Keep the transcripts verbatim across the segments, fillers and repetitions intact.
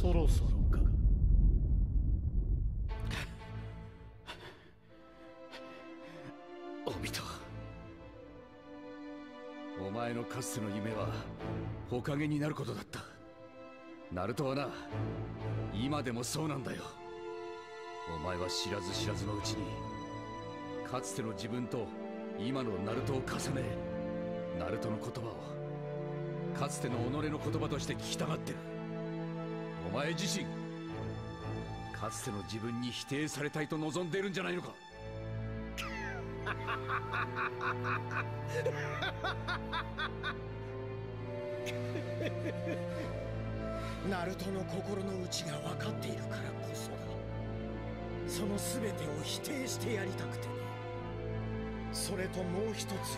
そろそろか。 オビト、お前のかつての夢は火影になることだった。ナルトはな、今でもそうなんだよ。お前は知らず知らずのうちにかつての自分と今のナルトを重ね、ナルトの言葉をかつての己の言葉として聞きたがってる。お前自身かつての自分に否定されたいと望んでいるんじゃないのか。 ナルトの心の内が分かっているからこそだ。その全てを否定してやりたくてね。それともう一つ言っておくが、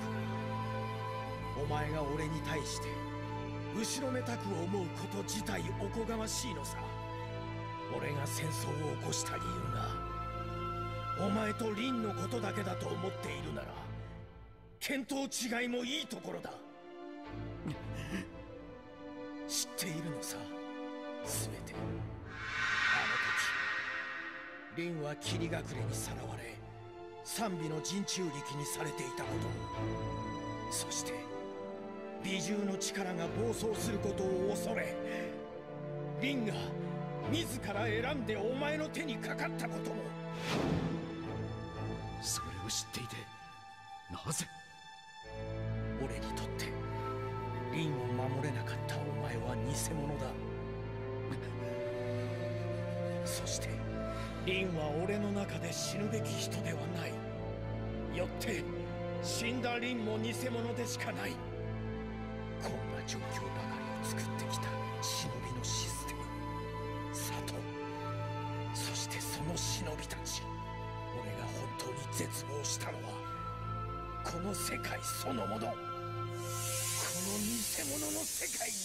お前が俺に対して後ろめたく思うこと自体おこがましいのさ。俺が戦争を起こした理由がお前とリンのことだけだと思っているなら、見当違いもいいところだ。知っているのさ、全て。あの時リンは霧隠れにさらわれ、賛美の人中力にされていたことも、そして美獣の力が暴走することを恐れ、リンが自ら選んでお前の手にかかったことも。 それを知っていてなぜ？ 俺にとってリンを守れなかったお前は偽物だ。そしてリンは俺の中で死ぬべき人ではない。よって死んだリンも偽物でしかない。こんな状況ばかりを作ってきた忍びのシステム、里、そしてその忍びたち。俺が本当に絶望したのはこの世界そのもの、この偽物の世界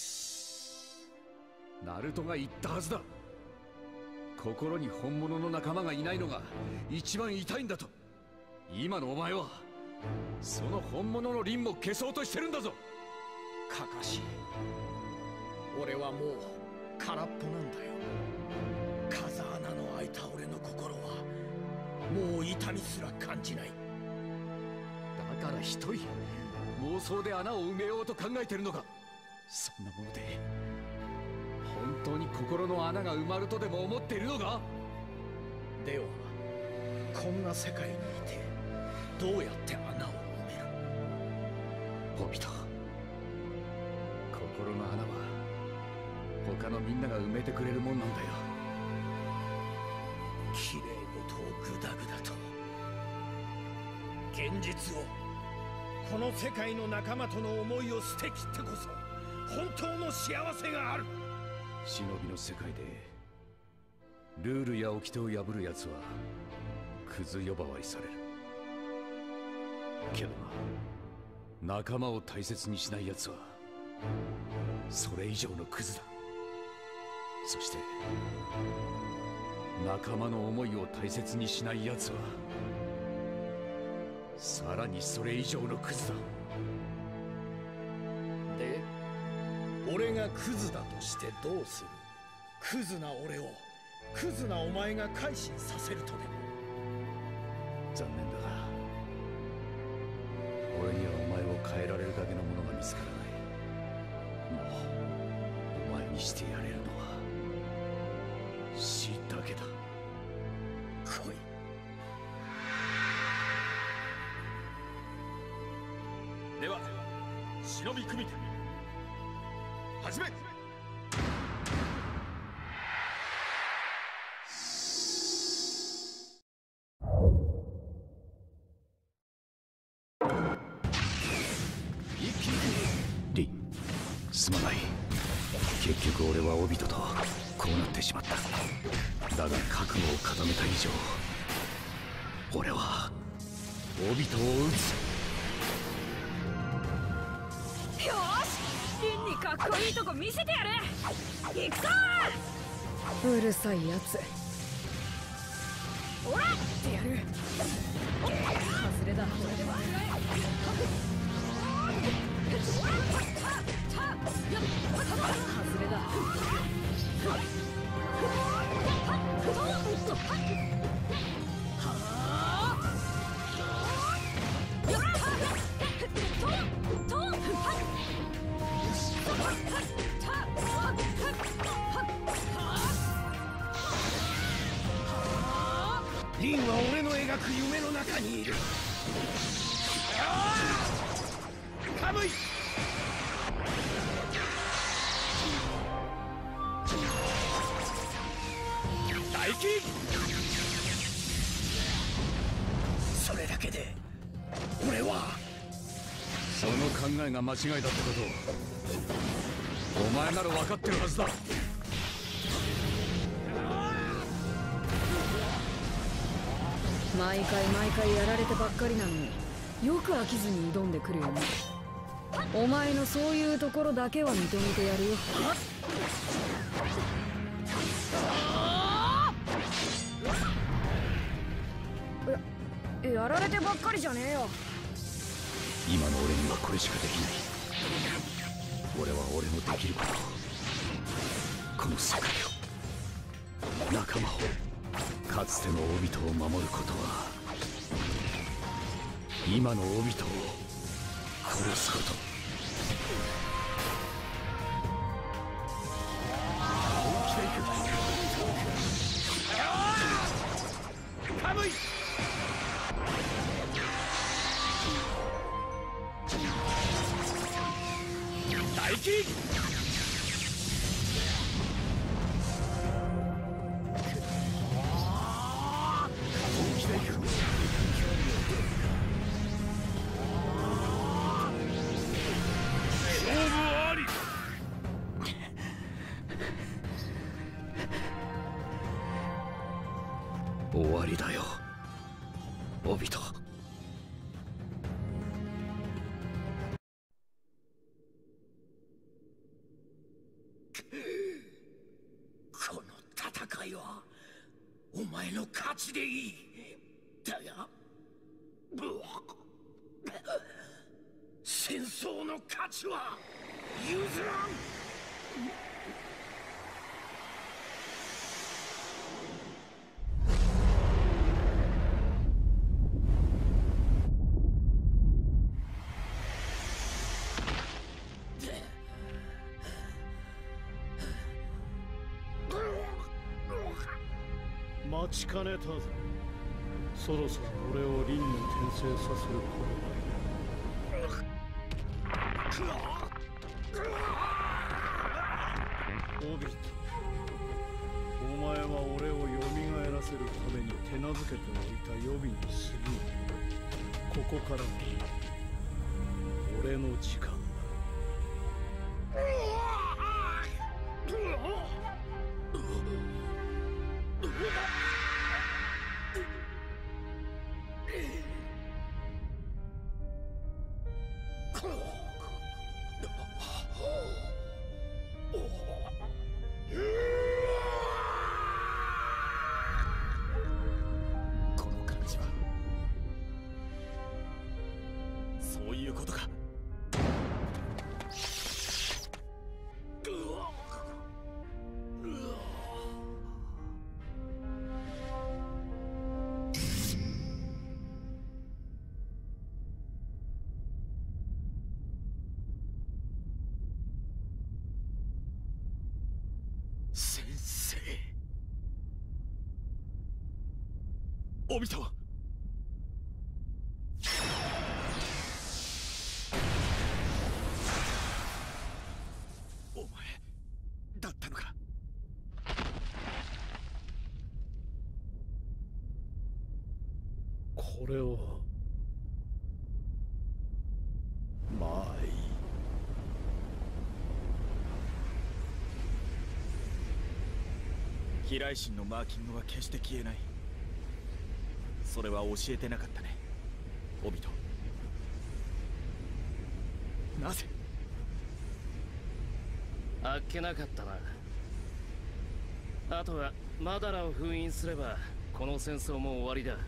にだ。 ナルトが言ったはずだ。心に本物の仲間がいないのが一番痛いんだと。今のお前はその本物のリンも消そうとしてるんだぞ。 かかし、俺はもう空っぽなんだよ。風穴の開いた俺の心はもう痛みすら感じない。 だから一人妄想で穴を埋めようと考えてるのか。そんなもので本当に心の穴が埋まるとでも思っているのか。 ではこんな世界にいてどうやって穴を埋める？ ホビト、心の穴は他のみんなが埋めてくれるもんなんだよ。 綺麗事をグダグダと、現実を、この世界の仲間との思いを捨てきってこそ本当の幸せがある。 忍びの世界でルールや掟を破る奴はクズ呼ばわりされる。けどな、仲間を大切にしない奴はそれ以上のクズだ。そして仲間の思いを大切にしない奴はさらにそれ以上のクズだ。 で、俺がクズだとしてどうする？クズな俺をクズなお前が改心させるとでも？ 残念だが俺にはお前を変えられるだけのものが見つからない。もうお前にしてやれるのは死だけだ。 来い。 では忍び組手始め。 リン、すまない。結局俺はオビトとこうなってしまった。だが覚悟を固めた以上、俺はオビトを撃つ。 よし、リンにかっこいいとこ見せてやる。行くぞ。うるさいやつ。おらってやる。外れだ。これでは外れだ。 輝く夢の中にいる。カムイ。大金。それだけで俺はその考えが間違いだってことをお前なら分かってるはずだ。 毎回毎回やられてばっかりなのによく飽きずに挑んでくるよね。お前のそういうところだけは認めてやるよ。や、やられてばっかりじゃねえよ。 今の俺にはこれしかできない。俺は俺のできることを、この世界を、仲間を、かつてのオビトを守ることは今のオビトを殺すこと。 カムイ。大金。 終わりだよ、オビト。 この戦いはお前の勝ちでいい。だが戦争の価値は譲らん。 待ちかねたぞ。そろそろ俺を輪に転生させる頃だ。オビト、お前は俺を蘇らせるために手なずけておいた予備に過ぎ、ここからは俺の時間だ。 この感じはそういうことか。先生、オビト。お前だったのか。 これをまあいい。 飛来神のマーキングは決して消えない。それは教えてなかったね、オビト。なぜ？ あっけなかったな。あとはマダラを封印すればこの戦争も終わりだ。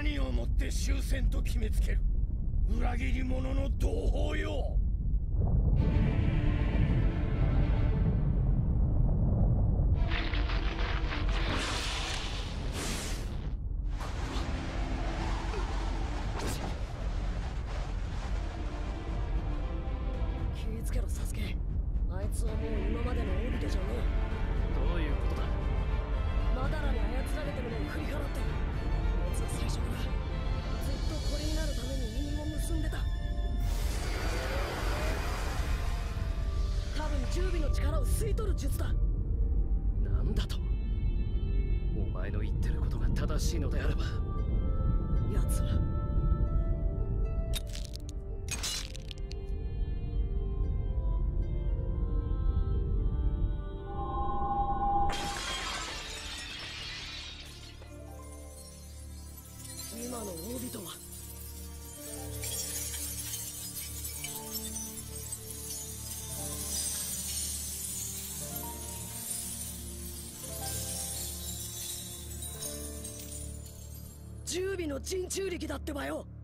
何をもって終戦と決めつける。裏切り者の同胞よ。 気ぃつけろサスケ。あいつはもう今までのオビトじゃねえ。 どういうことだ。 マダラに操られてるのを振り払ってる。あいつは最初からずっとこれになるために因を結んでた。多分十尾の力を吸い取る術だ。 なんだと。お前の言ってることが正しいのであれば、 奴は今のオビトは十尾の人中力だってばよ。